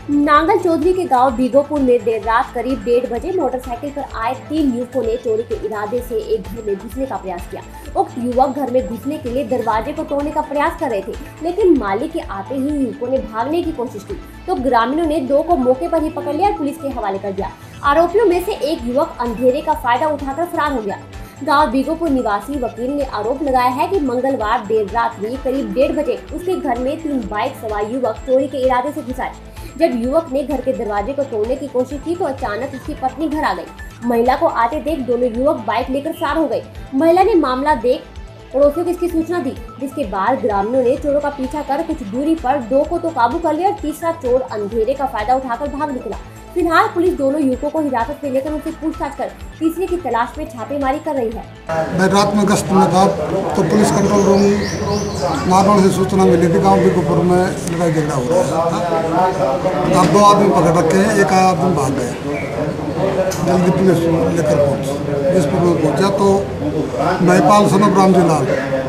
नांगल चौधरी के गांव बीगोपुर में देर रात करीब 1:30 बजे मोटरसाइकिल पर आए 3 युवकों ने चोरी के इरादे से एक घर में घुसने का प्रयास किया। उक्त युवक घर में घुसने के लिए दरवाजे को तोड़ने का प्रयास कर रहे थे, लेकिन मालिक के आते ही युवकों ने भागने की कोशिश की तो ग्रामीणों ने 2 को मौके पर ही पकड़ लिया और पुलिस के हवाले कर दिया। आरोपियों में से एक युवक अंधेरे का फायदा उठाकर फरार हो गया। गांव बीगोपुर निवासी वकील ने आरोप लगाया है कि मंगलवार देर रात में करीब 1:30 बजे उसके घर में 3 बाइक सवार युवक चोरी के इरादे से घुस आए। जब युवक ने घर के दरवाजे को तोड़ने की कोशिश की तो अचानक उसकी पत्नी घर आ गई। महिला को आते देख दोनों युवक बाइक लेकर फरार हो गए। महिला ने मामला देख पड़ोसियों को इसकी सूचना दी, जिसके बाद ग्रामीणों ने चोरों का पीछा कर कुछ दूरी पर 2 को तो काबू कर लिया और तीसरा चोर अंधेरे का फायदा उठाकर भाग निकला। फिलहाल पुलिस दोनों युवकों को हिरासत में लेकर उनसे पूछताछ कर तीसरे की तलाश में छापेमारी कर रही है। मैं रात में गश्त में था तो पुलिस कंट्रोल रूम नारनौल से सूचना मिली थी गांव बीगोपुर में लड़ाई झगड़ा हो रहा था। अब 2 आदमी पकड़ रखे हैं, एक आदमी भाग गया। जल्दी पुलिस लेकर पहुंची। जिस पर पहुंचा तो महिपाल सनब रामजी लाल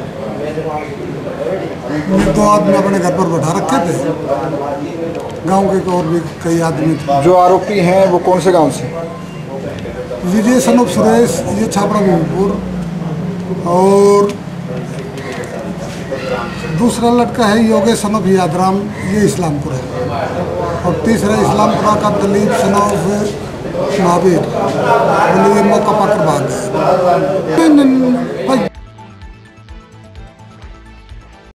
2 आदमी अपने घर पर बैठा रखे थे। गांव के और भी कई आदमी थे। जो आरोपी हैं वो कौन से गांव से? विजय सनब सुरेश, ये छापड़ा मोहनपुर, और दूसरा लड़का है योगेश सनब यादराम, ये इस्लामपुर है, और तीसरा इस्लामपुरा का दलीप सनब महावीर, ये मौका पाकर भाग गए।